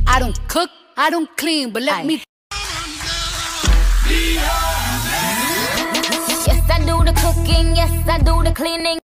I don't cook, I don't clean, but let me. Yes, I do the cooking, yes, I do the cleaning.